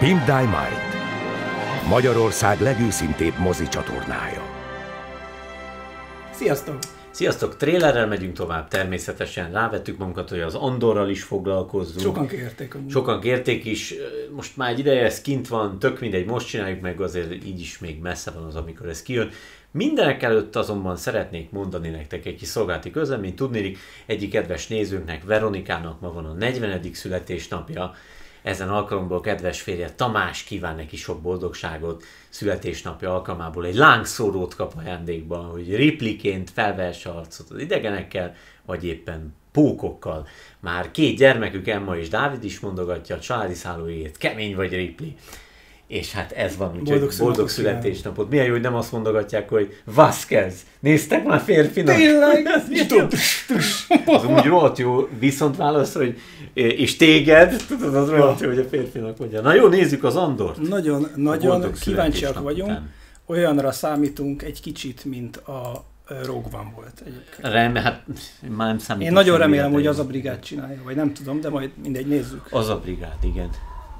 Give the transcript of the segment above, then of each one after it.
Team Dynamite, Magyarország legőszintébb mozi csatornája. Sziasztok! Sziasztok! Trélerrel megyünk tovább, természetesen rávettük magunkat, hogy az Andorral is foglalkozzunk. Sokan kérték amúgy. Sokan kérték is, most már egy ideje ez kint van, tök mindegy, most csináljuk meg, azért így is még messze van az, amikor ez kijön. Mindenek előtt azonban szeretnék mondani nektek egy kis szolgálati közleményt, tudnélik, egyik kedves nézőnknek, Veronikának ma van a 40. születésnapja. Ezen alkalomból kedves férje Tamás kíván neki sok boldogságot születésnapja alkalmából. Egy lángszórót kap ajándékba, hogy Ripleyként felvesse arcot az idegenekkel, vagy éppen pókokkal. Már 2 gyermekük, Emma és Dávid is mondogatja a családi szállójét, kemény vagy Ripley. És hát ez van, úgyhogy boldog születésnapot. Milyen jó, hogy nem azt mondogatják, hogy Vasquez, néztek már férfinak? Tényleg? Az úgy rohadt jó, viszont válasz, hogy és téged, tudod, az rohadt jó, hogy a férfinak mondja. Na jó, nézzük az Andort. Nagyon kíváncsiak vagyunk. Után. Olyanra számítunk egy kicsit, mint a Rogue One volt egyébként. Hát már nem számítunk. Én nagyon remélem, hogy az a brigád csinálja, vagy nem tudom, de majd mindegy, nézzük. Az a brigád, igen.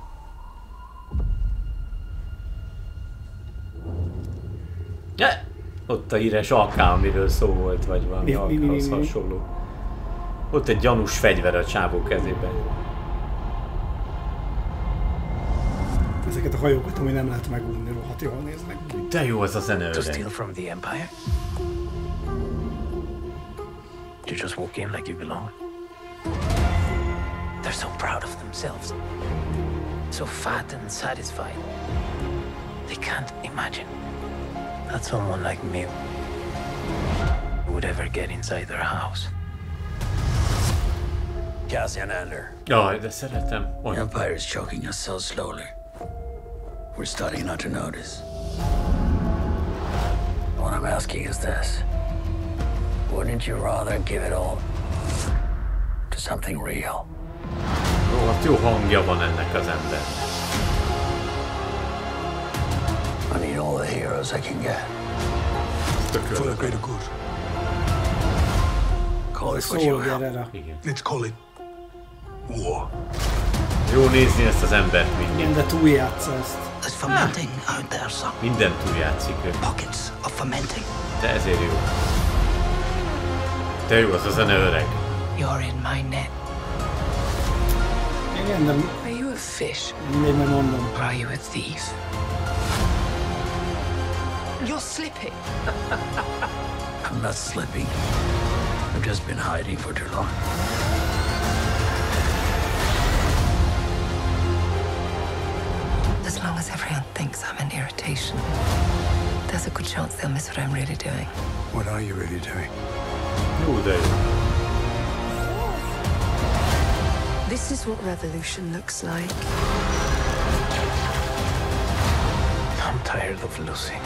Ott a híres AK, amiről szó volt, vagy valami AK-hoz hasonló. Ott egy gyanús fegyver a csávó kezében. Ezeket a hajókat, ami nem lehet megúrni, rohadt jól néznek. De jó az a zene öreg. To steal from the Empire? To just walk in like you belong? They're so proud of themselves. So fat and satisfied. They can't imagine that someone like me would ever get inside their house. Cassian Andor. Jaj, de szeretem. The Empire is choking us so slowly. We're starting not to notice. What I'm asking is this. Wouldn't you rather give it all to something real? Rohadt jó hangja van ennek az embernek. I need all the heroes I can get. For the greater good. Call this what you will. Let's call it war. Jó nézni ezt az embert mindig. De túljátsza ezt. There's fermenting out there, son. Minden túljátszik ő. Pockets of fermenting. De ezért jó. De jó az a zene öreg. You're in my net. Igen, de Are you a fish? mindegy, meg mondom. Or are you a thief? You're slipping. I'm not slipping. I've just been hiding for too long. As long as everyone thinks I'm an irritation, there's a good chance they'll miss what I'm really doing. What are you really doing? Jó, de jó. This is what revolution looks like. I'm tired of losing.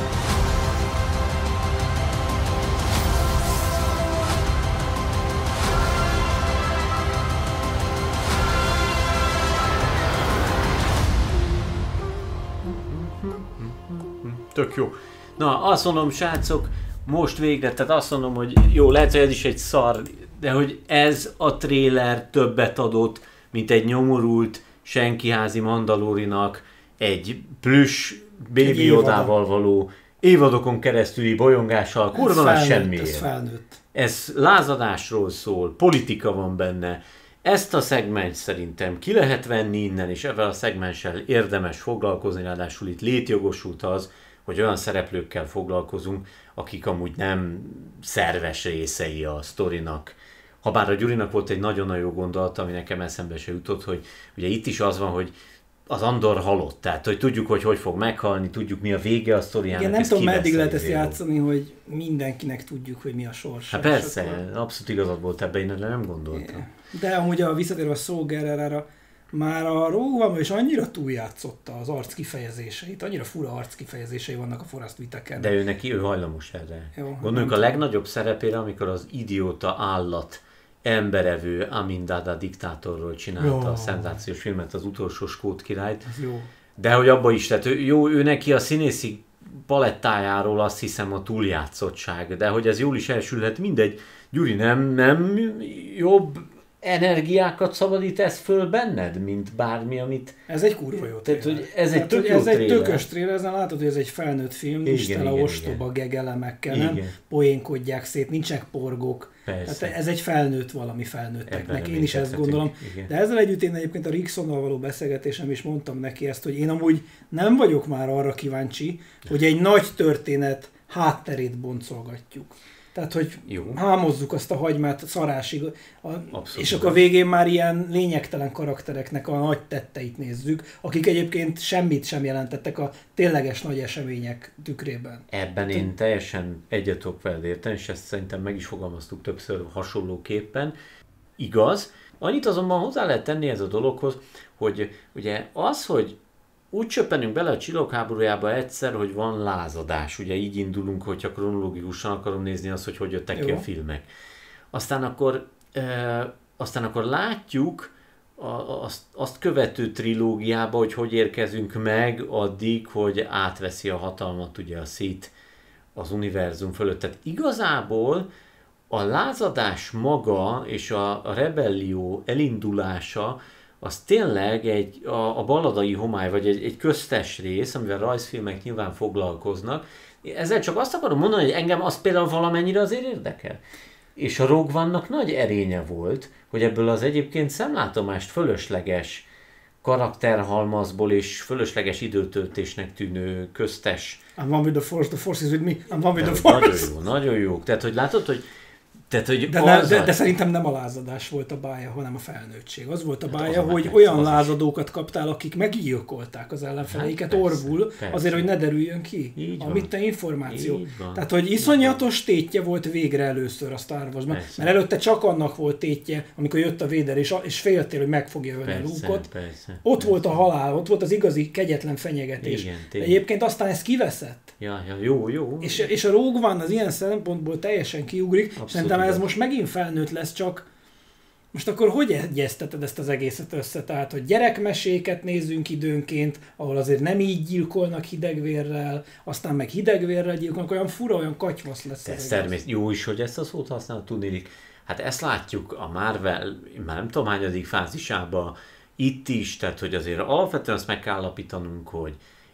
Tök jó. Na, azt mondom, srácok, most végre, tehát azt mondom, hogy jó, lehet, hogy ez is egy szar, de hogy ez a tréler többet adott, mint egy nyomorult senkiházi Mandalorinak egy plüss Baby Yodával való évadokon keresztüli bolyongással, kurva nagy semmiért. Ez felnőtt. Ez lázadásról szól, politika van benne. Ezt a szegmens szerintem ki lehet venni innen, és ebben a szegmenssel érdemes foglalkozni, ráadásul itt létjogosult az, hogy olyan szereplőkkel foglalkozunk, akik amúgy nem szerves részei a sztorinak. Habár a Gyurinak volt egy nagyon-nagyon jó gondolata, ami nekem eszembe se jutott, hogy ugye itt is az van, hogy az Andor halott, tehát hogy tudjuk, hogy fog meghalni, tudjuk mi a vége a sztoriának. Igen, nem tudom, meddig lehet ezt játszani, hogy mindenkinek tudjuk, hogy mi a sors. Hát persze, abszolút igazad volt ebben, én nem gondoltam. De amúgy visszatérve a Saw Gerrera, már a Rogue One is annyira túljátszotta az arc kifejezéseit, annyira fura arc kifejezései vannak a Forrest Whitakeren. De ő hajlamos erre. Jó, gondoljuk a legnagyobb szerepére, amikor az idióta állat emberevő Amindada diktátorról csinálta a szenzációs filmet, az utolsó skót királyt. Jó. De hogy abba is, tehát ő neki a színészi palettájáról azt hiszem a túljátszottság, de hogy ez jól is elsülhet, mindegy. Gyuri, nem jobb energiákat szabadít föl benned, mint bármi, amit... Ez egy kurva jó Tehát, trailer. hogy ez egy tök jó ez egy trailer. tökös trailer, ezen látod, hogy ez egy felnőtt film, nincs tele ostoba gegelemekkel, nem poénkodják szét, nincsenek porgók. Tehát ez egy felnőtt valami felnőtteknek, én is ezt gondolom. Igen. De ezzel együtt én egyébként a Ricksonnal való beszélgetésem is mondtam neki ezt, hogy én amúgy nem vagyok már arra kíváncsi, hogy egy nagy történet hátterét boncolgatjuk. Tehát, hogy hámozzuk azt a hagymát szarásig, és akkor a végén már ilyen lényegtelen karaktereknek a nagy tetteit nézzük, akik egyébként semmit sem jelentettek a tényleges nagy események tükrében. Ebben én teljesen egyet tudok veled érteni, és ezt szerintem meg is fogalmaztuk többször hasonlóképpen. Igaz. Annyit azonban hozzá lehet tenni ez a dologhoz, hogy ugye az, hogy úgy csöppenünk bele a Csillagháborújába egyszer, hogy van lázadás. Ugye így indulunk, hogyha kronológikusan akarom nézni azt, hogy jöttek ki a filmek. Aztán akkor látjuk azt követő trilógiába, hogy érkezünk meg addig, hogy átveszi a hatalmat ugye a Sith az univerzum fölött. Tehát igazából a lázadás maga és a rebellió elindulása az tényleg a balladai homály, vagy egy köztes rész, amivel rajzfilmek nyilván foglalkoznak. Ezzel csak azt akarom mondani, hogy engem az például valamennyire azért érdekel. És a Rogue One-nak nagy erénye volt, hogy ebből az egyébként szemlátomást fölösleges karakterhalmazból és fölösleges időtöltésnek tűnő köztes... I'm one with the Force is with me, I'm one with the Force. Nagyon jó. Tehát, hogy látod, hogy de szerintem nem a lázadás volt a bája, hanem a felnőttség. Az volt a bája, hogy olyan lázadókat kaptál, akik meggyilkolták az ellenfeleiket orvul, azért, hogy ne derüljön ki amit te információ. Tehát, hogy iszonyatos tétje volt végre először a Star Warsban, mert előtte csak annak volt tétje, amikor jött a Vader, és féltél, hogy meg fogja ölni a Luke-ot. Ott volt a halál, ott volt az igazi kegyetlen fenyegetés. Egyébként aztán ez kiveszett. Jó. És a Rogue One az ilyen szempontból teljesen kiugrik, és szerintem ez most megint felnőtt lesz, csak most akkor hogy egyezteted ezt az egészet össze? Tehát, hogy gyerekmeséket nézzünk időnként, ahol azért nem így gyilkolnak hidegvérrel, aztán meg hidegvérrel gyilkolnak, olyan fura, olyan katyvasz lesz. Ez természetesen jó is, hogy ezt a szót használod, tudnélik. Hát ezt látjuk a Marvel, már nem tudom hányadik fázisában, itt is, tehát hogy azért alapvetően azt meg kell állapítanunk, hogy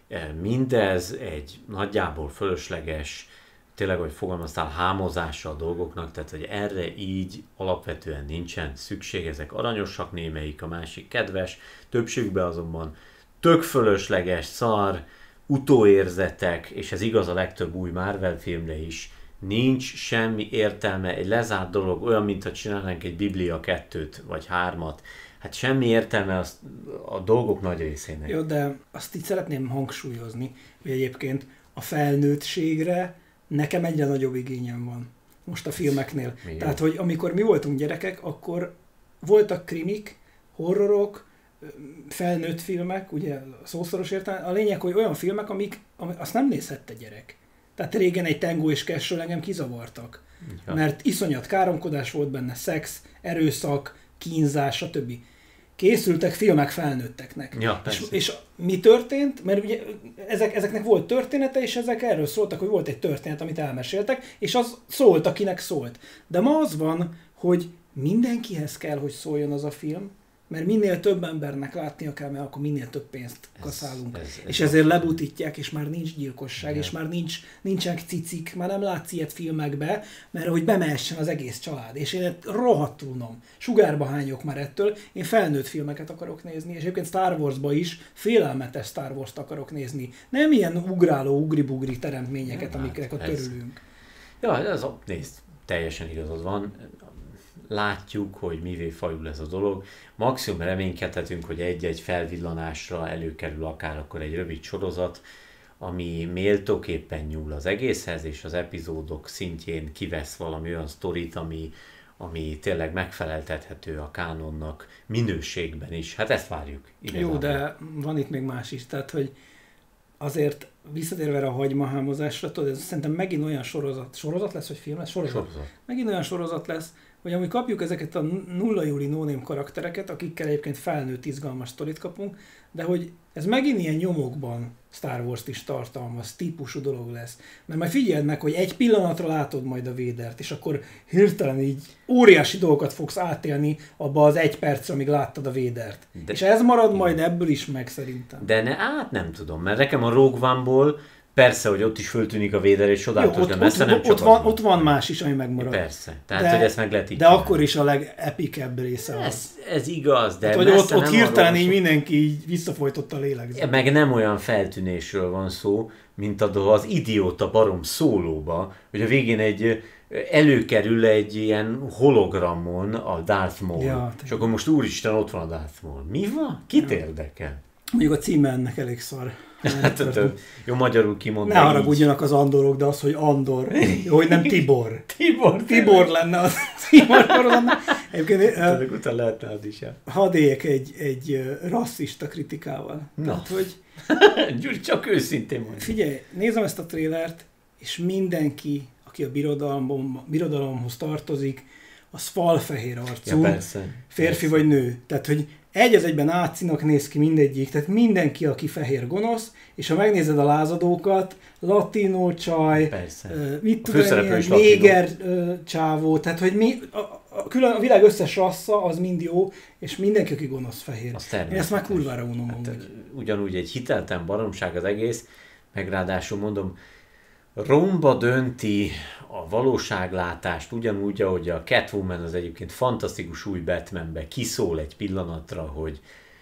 mindez egy nagyjából fölösleges, tényleg, hogy fogalmaztál, hámozása a dolgoknak, tehát hogy erre így alapvetően nincsen szükség, ezek aranyosak némelyik, a másik kedves, többségükben azonban tök fölösleges, szar, utóérzetek, és ez igaz a legtöbb új Marvel filmre is, nincs semmi értelme, egy lezárt dolog, olyan, mintha csinálnánk egy Biblia 2-t vagy 3-at, hát semmi értelme a dolgok nagy részének. Jó, de azt így szeretném hangsúlyozni, hogy egyébként a felnőttségre nekem egyre nagyobb igényem van most a filmeknél. Tehát, hogy amikor mi voltunk gyerekek, akkor voltak krimik, horrorok, felnőtt filmek, ugye szószoros értelme. A lényeg, hogy olyan filmek, amik azt nem nézhette gyerek. Tehát régen egy Tango és Cash-ről engem kizavartak. Mert iszonyat káromkodás volt benne, szex, erőszak, kínzás, stb. Készültek filmek felnőtteknek. És mi történt? Mert ugye ezeknek volt története, és ezek erről szóltak, hogy volt egy történet, amit elmeséltek, és az szólt, akinek szólt. De ma az van, hogy mindenkihez kell, hogy szóljon az a film, mert minél több embernek látnia kell, mert akkor minél több pénzt kaszálunk. És ezért lebutítják, és már nincs gyilkosság, és már nincsenek cicik, már nem látsz ilyet filmekbe, mert hogy bemehessen az egész család. És én rohadtul unom. Sugárba hányok már ettől. Én felnőtt filmeket akarok nézni, és egyébként Star Warsba is félelmetes Star Wars-t akarok nézni. Nem ilyen ugráló, ugri-bugri teremtményeket, amiknek törülünk. Nézd, teljesen igazad van. Látjuk, hogy mivé fajul ez a dolog. Maximum reménykedhetünk, hogy egy-egy felvillanásra előkerül akár akkor egy rövid sorozat, ami méltóképpen nyúl az egészhez, és az epizódok szintjén kivesz valami olyan sztorit, ami tényleg megfeleltethető a kánonnak minőségben is. Hát ezt várjuk. Igazából. Jó, de van itt még más is. Tehát, hogy azért visszatérve erre a hagymahámozásra, tudod, ez szerintem megint olyan sorozat lesz, vagy film lesz? Sorozat. Megint olyan sorozat lesz, hogy amúgy kapjuk ezeket a nulla júli no-name karaktereket, akikkel egyébként felnőtt izgalmas sztorit kapunk, de hogy ez megint ilyen nyomokban Star Wars-t is tartalmaz, típusú dolog lesz. Mert majd figyeld meg, hogy egy pillanatra látod majd a Vadert, és akkor hirtelen így óriási dolgokat fogsz átélni abba az 1 percre, amíg láttad a Vadert. És ez marad majd ebből is meg szerintem. De nem tudom, mert nekem a Rogue One-ból persze, hogy ott is föltűnik a Vader, és csodálatos, de messze nem csak ott van más is, ami megmarad. Persze, tehát hogy ezt meg lehet így de csinálni. Akkor is a legepikebb része ez igaz, de hát, ott hirtelen így mindenki így visszafolytotta a lélegzést. Meg nem olyan feltűnésről van szó, mint az idióta barom szólóba, hogy a végén előkerül egy ilyen hologramon a Darth Maul, és akkor most úristen ott van a Darth Maul. Mi van? Kit érdekel? Mondjuk a címe ennek elég szar. Hát, jó, magyarul kimondani. Ne haragudjanak az Andorok, de az, hogy Andor. Jó, hogy nem Tibor. Tibor lenne az. Tibor lenne. Egyébként utána lehetne az is. Hadd éljek egy rasszista kritikával. Na. Tehát, hogy... Gyuri, csak őszintén mondja. Figyelj, nézem ezt a trélert, és mindenki, aki a birodalomhoz tartozik, az falfehér arcú, férfi vagy nő. Tehát, hogy egy az egyben ácinak néz ki mindegyik, tehát mindenki, aki fehér gonosz, és ha megnézed a lázadókat, latinó csaj, mit tudom én, néger csávó, tehát hogy a világ összes rassza az mind jó, és mindenki, aki gonosz fehér. Én ezt már kurvára unom. Hát, ugyanúgy egy hiteltelen baromság az egész, meg ráadásul mondom, romba dönti a valóságlátást, ugyanúgy, ahogy a Catwoman az egyébként fantasztikus új Batmanbe kiszól egy pillanatra, hogy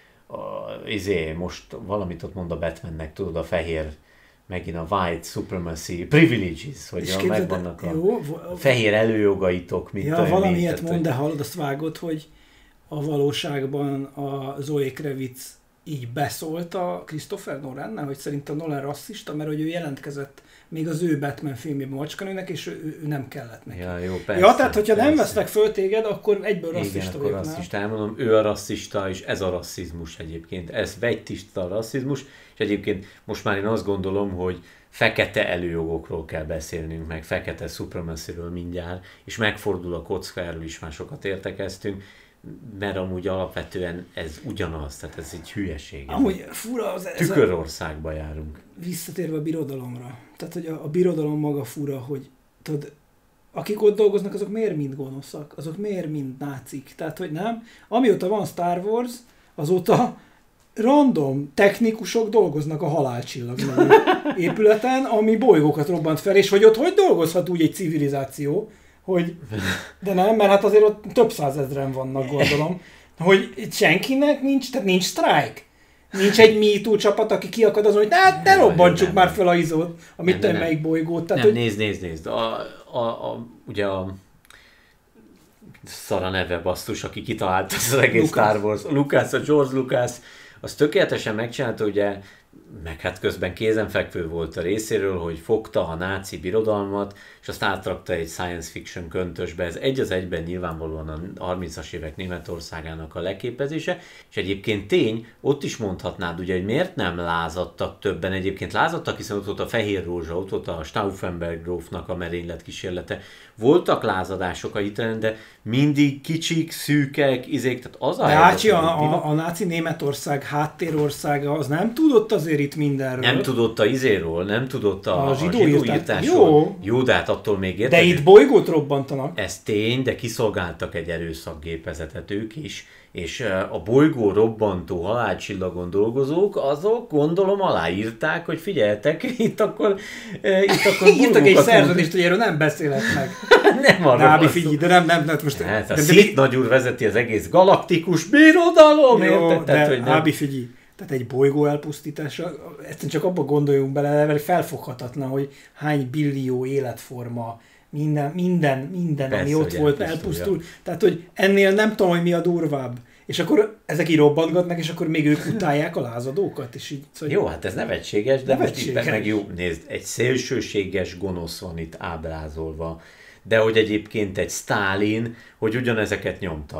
most valamit ott mond a Batmannek, tudod, a fehér, megint a white supremacy privileges, hogy megvannak a fehér előjogaitok, mint valamilyet mond, de hallod, azt vágod, hogy a valóságban a Zoe Kravitz így beszólt a Christopher Nolan-nál, hogy szerintem Nolan rasszista, mert hogy ő jelentkezett még az ő Batman filmjében macskanőnek, és ő nem kellett neki. Jó, persze, tehát hogyha nem vesznek föl téged, akkor egyből rasszista vagyok. Igen, akkor rasszista. Elmondom, ő a rasszista, és ez a rasszizmus egyébként. Ez vegytiszta a rasszizmus, és egyébként most már én azt gondolom, hogy fekete előjogokról kell beszélnünk, meg fekete supremacyről mindjárt, és megfordul a kocka, erről is már sokat értekeztünk, mert amúgy alapvetően ez ugyanaz, tehát ez egy hülyeség. Amúgy fura Tükörországba járunk. Visszatérve a birodalomra. Tehát, hogy a birodalom maga fura, hogy tudod, akik ott dolgoznak, azok miért mind gonoszak? Azok miért mind nácik? Tehát, hogy nem. Amióta van Star Wars, azóta random technikusok dolgoznak a halálcsillag épületen, ami bolygókat robbant fel, és hogy ott hogy dolgozhat úgy egy civilizáció, hogy, de nem, mert hát azért ott több százezren vannak, gondolom, hogy senkinek nincs, tehát nincs sztrájk. Nincs egy MeToo csapat, aki kiakad azon, hogy ne robbantsuk már fel a izót, amit nem melyik bolygót. Tehát, nem, hogy... nézd. Ugye a szara neve basszus, aki kitalálta az egész Star Wars, a George Lucas, az tökéletesen megcsinálta, ugye, meg hát közben kézenfekvő volt a részéről, hogy fogta a náci birodalmat, és azt átrakta egy science fiction köntösbe. Ez egy az egyben nyilvánvalóan a 30-as évek Németországának a leképezése, és egyébként tény, ott is mondhatnád, ugye, hogy miért nem lázadtak többen. Egyébként lázadtak, hiszen ott volt a Fehér Rózsa, ott volt a Stauffenberg grófnak a merénylet kísérlete. Voltak lázadások a hitelen, de mindig kicsik, szűkek, tehát az a helyzet, a náci Németország háttérországa, az nem tudott azért itt mindenről. Nem tudott a izéről, nem tudott a zsidóírtásról. Jó, de hát attól még érted. De itt bolygót robbantanak. Ez tény, de kiszolgáltak egy erőszakgépezetet ők is, és a bolygó robbantó halálcsillagon dolgozók, azok gondolom aláírták, hogy figyeltek, itt akkor írtak egy szerződést, hogy erről nem beszélek meg. Nem arra Nábi figyelj, de nem most... Hát a Sith nagyúr vezeti az egész galaktikus birodalom, érted? De Nábi figyelj. Tehát egy bolygó elpusztítása, ezt csak abba gondoljunk bele, mert felfoghatatlan, hogy hány billió életforma, minden persze, ami ott volt, elpusztul. Tehát, hogy ennél nem tudom, hogy mi a durvább. És akkor ezek így robbantgatnak, és akkor még ők utálják a lázadókat. És így, szóval jó, hát ez nevetséges, de most meg jó, nézd, egy szélsőséges gonosz van itt ábrázolva. De hogy egyébként egy Sztálin, hogy ugyanezeket nyomta.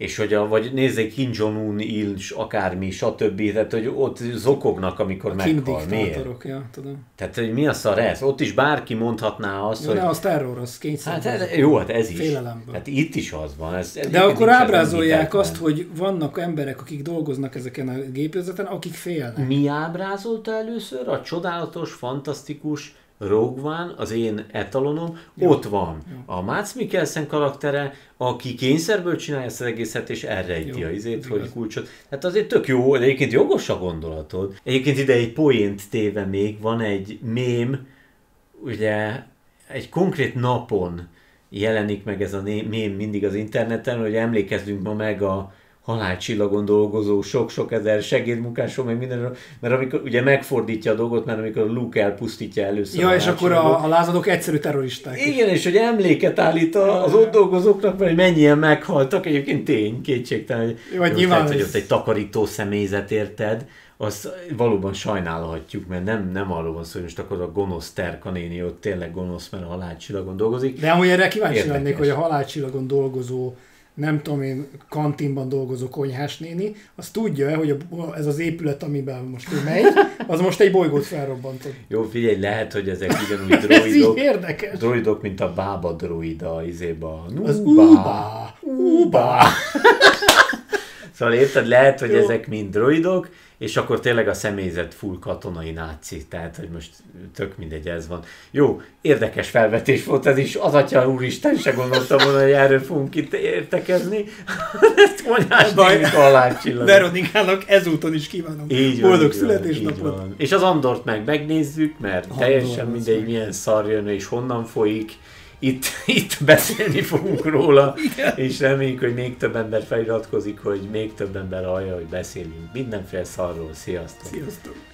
És hogy vagy nézzék Kim Jong-un, akármi, stb. Tehát, hogy ott zokognak, amikor meghal. Miért? Ja, tudom. Tehát, hogy mi a szar ez? Ott is bárki mondhatná azt, hogy... Ne, az terror, az kényszer. Hát jó, hát ez is. Félelemből. Hát itt is az van. De akkor ábrázolják azt, hogy vannak emberek, akik dolgoznak ezeken a gépezeten, akik félnek. Mi ábrázolta először? A csodálatos, fantasztikus Rogue One, az én etalonom, jó, ott van. Jó. A Mads Mikkelsen karaktere, aki kényszerből csinálja ezt az egészet, és elrejti a izét, hogy kulcsot. Hát azért tök jó, de egyébként jogos a gondolatod. Egyébként ide egy poént téve még, van egy mém, ugye egy konkrét napon jelenik meg ez a mém mindig az interneten, hogy emlékezzünk ma meg a halálcsillagon dolgozó sok-sok ezer segédmunkásról, meg mindenről, mert amikor ugye megfordítja a dolgot, mert amikor Luke elpusztítja először. Ja, és akkor a lázadók egyszerű terroristák. Igen, és hogy emléket állít az ott dolgozóknak, mert mennyien meghaltak, egyébként kétségtelen, hogy ott egy takarító személyzet, érted, azt valóban sajnálhatjuk, mert nem arról van szó, hogy most akkor a gonosz Terka néni ott tényleg gonosz, mert a halálcsillagon dolgozik. De amúgy erre kíváncsi lennék, hogy a halálcsillagon dolgozó, nem tudom én, kantinban dolgozó konyhás néni, az tudja-e, hogy ez az épület, amiben most ő megy, az most egy bolygót felrobbantott. Jó, figyelj, lehet, hogy ezek ugyanúgy droidok. Ez érdekes. Droidok, mint a bába droid a izéba. Az Uba. Szóval érted, lehet, hogy ezek mind droidok, és akkor tényleg a személyzet full katonai náci, tehát, hogy most tök mindegy, ez van. Jó, érdekes felvetés volt ez is, az atya úristen, se gondoltam volna, hogy erről fogunk itt értekezni. Ezt konyhás némik halálcsillag. Veronikának ezúton is kívánom. Boldog születésnapot. És az Andort megnézzük, mert Andor, teljesen mindegy, milyen szar jön, és honnan folyik. Itt beszélni fogunk róla, és reméljük, hogy még több ember feliratkozik, hogy még több ember hallja, hogy beszélünk mindenféle szarról. Sziasztok! Sziasztok!